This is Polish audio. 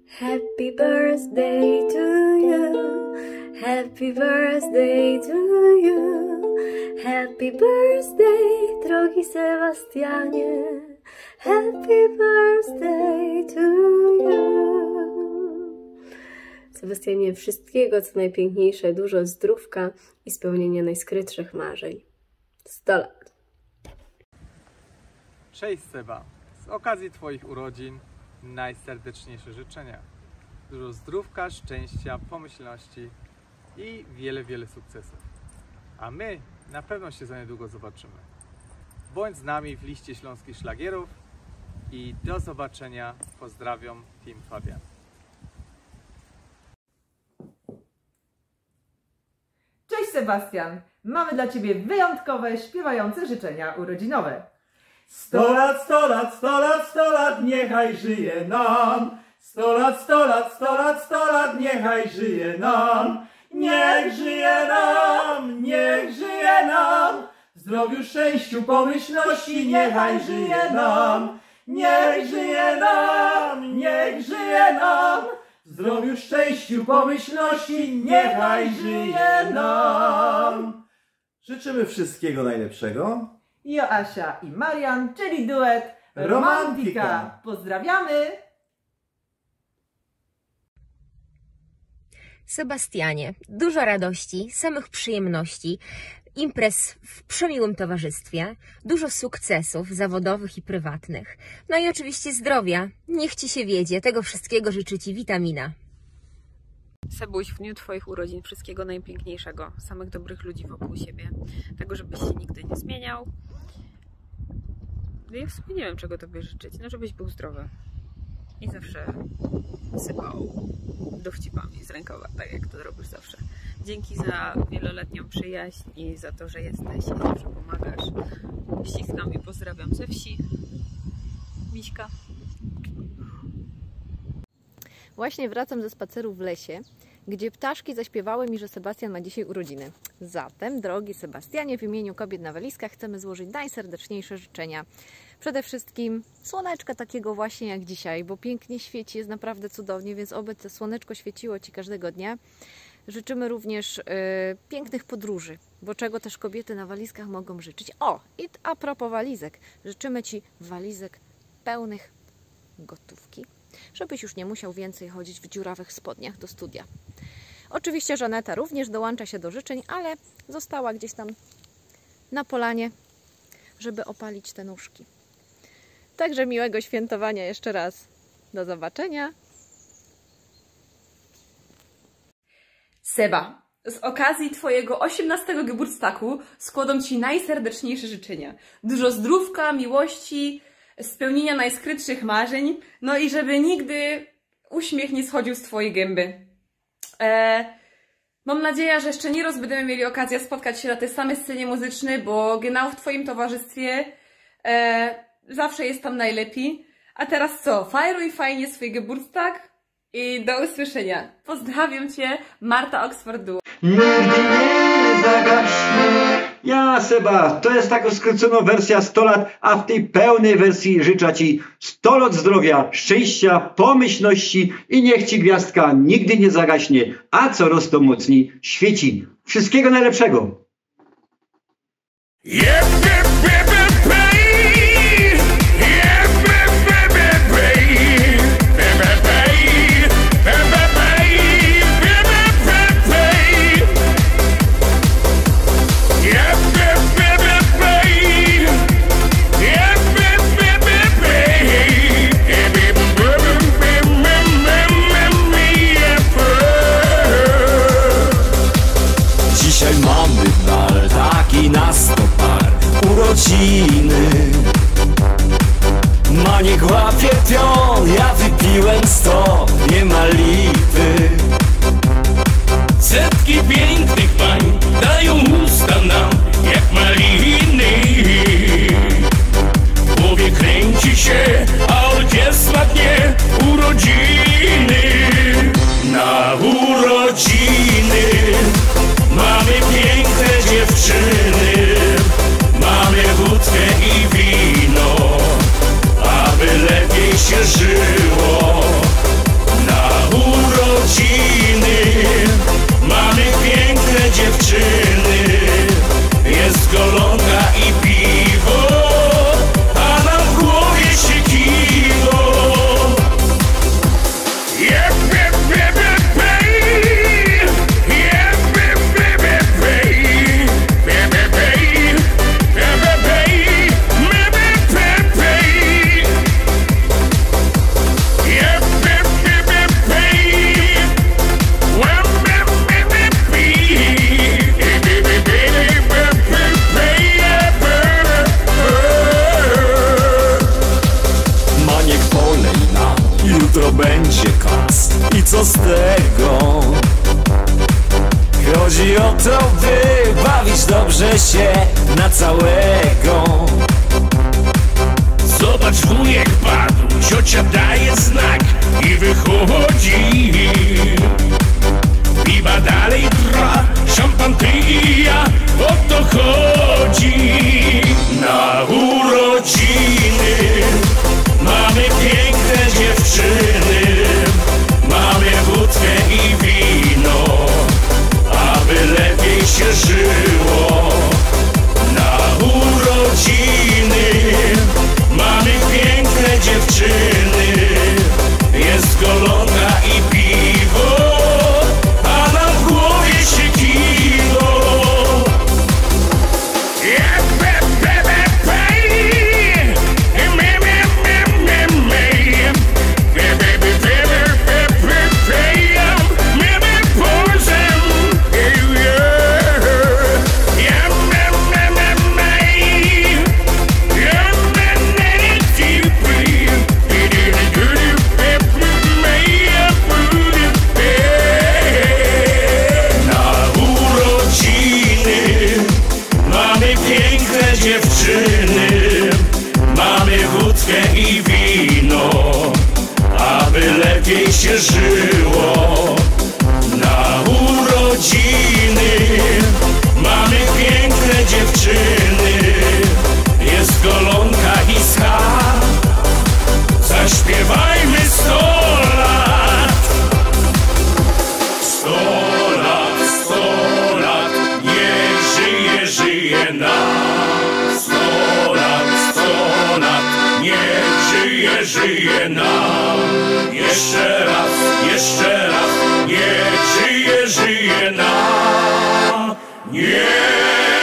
Happy birthday to you, happy birthday to you, happy birthday, drogi Sebastianie, happy birthday to you. Sebastianie, wszystkiego co najpiękniejsze, dużo zdrówka i spełnienia najskrytszych marzeń. 100 lat. Cześć Seba, z okazji Twoich urodzin najserdeczniejsze życzenia. Dużo zdrówka, szczęścia, pomyślności i wiele sukcesów. A my na pewno się za niedługo zobaczymy. Bądź z nami w liście śląskich szlagierów i do zobaczenia. Pozdrawiam, Team Fabian. Cześć Sebastian! Mamy dla Ciebie wyjątkowe, śpiewające życzenia urodzinowe. 100 lat, 100 lat, 100 lat, 100 lat, niechaj żyje nam. 100 lat, 100 lat, 100 lat, 100 lat, niechaj żyje nam. Niech żyje nam, niech żyje nam. W zdrowiu, szczęściu, pomyślności, niechaj żyje nam. Niech żyje nam, niech żyje nam. W zdrowiu, szczęściu, pomyślności, niechaj żyje nam. Życzymy wszystkiego najlepszego. Joasia i Marian, czyli duet Romantika. Pozdrawiamy! Sebastianie, dużo radości, samych przyjemności, imprez w przemiłym towarzystwie, dużo sukcesów zawodowych i prywatnych, no i oczywiście zdrowia. Niech Ci się wiedzie, tego wszystkiego życzy Ci Witamina. Sebuś, w dniu Twoich urodzin wszystkiego najpiękniejszego, samych dobrych ludzi wokół siebie, tego, żebyś się nigdy nie zmieniał. Ja w sumie nie wiem, czego Tobie życzyć, no żebyś był zdrowy i zawsze sypał dowcipami z rękawa, tak jak to robisz zawsze. Dzięki za wieloletnią przyjaźń i za to, że jesteś i zawsze pomagasz. Ściskam i pozdrawiam ze wsi. Miśka. Właśnie wracam ze spaceru w lesie, gdzie ptaszki zaśpiewały mi, że Sebastian ma dzisiaj urodziny. Zatem, drogi Sebastianie, w imieniu kobiet na walizkach chcemy złożyć najserdeczniejsze życzenia. Przede wszystkim słoneczka takiego właśnie jak dzisiaj, bo pięknie świeci, jest naprawdę cudownie, więc oby to słoneczko świeciło Ci każdego dnia. Życzymy również pięknych podróży, bo czego też kobiety na walizkach mogą życzyć. O, i a propos walizek, życzymy Ci walizek pełnych gotówki, żebyś już nie musiał więcej chodzić w dziurawych spodniach do studia. Oczywiście Żaneta również dołącza się do życzeń, ale została gdzieś tam na polanie, żeby opalić te nóżki. Także miłego świętowania jeszcze raz. Do zobaczenia. Seba, z okazji Twojego 18. Geburtstagu składam Ci najserdeczniejsze życzenia. Dużo zdrówka, miłości, spełnienia najskrytszych marzeń, no i żeby nigdy uśmiech nie schodził z Twojej gęby. Mam nadzieję, że jeszcze nie raz będziemy mieli okazję spotkać się na tej samej scenie muzycznej, bo genau w Twoim towarzystwie zawsze jest tam najlepiej. A teraz co? Fajruj fajnie swój Geburtstag i do usłyszenia. Pozdrawiam Cię, Marta Oxford Duo. Nigdy nie zagaśnie. Ja, Seba, to jest taka skrócona wersja 100 lat, a w tej pełnej wersji życzę Ci 100 lat zdrowia, szczęścia, pomyślności i niech Ci gwiazdka nigdy nie zagaśnie, a coraz to mocniej świeci. Wszystkiego najlepszego! Na 100 par urodziny. Maniek łapie pion, ja wypiłem 100, nie ma lipy. Setki pięknych pań dają usta nam jak maliny. W głowie kręci się, a orkiestra dnie urodziny. Na urodziny mamy piękne dziewczyny, mamy wódkę i wino, aby lepiej się żyło. Na okaże się na całego. Zobacz, wujek padł, ciocia daje znak i wychodzi. Piwa dalej trwa, szampan pija, o to chodzi. Na urodziny mamy piękne dziewczyny, mamy wódkę i wino, aby lepiej się żyło. Na urodziny mamy piękne dziewczyny, jest golonka i piwo, a na głowie się kiwo. Dziewczyny, mamy wódkę i wino, aby lepiej się żyło. Na urodziny mamy piękne dziewczyny, jest golonka i schab. Zaśpiewajmy 100 lat. 100 lat, 100 lat, niech żyje, żyje nam. 100 lat, 100 lat, niech żyje, żyje nam. Jeszcze raz, niech żyje, żyje nam. Niech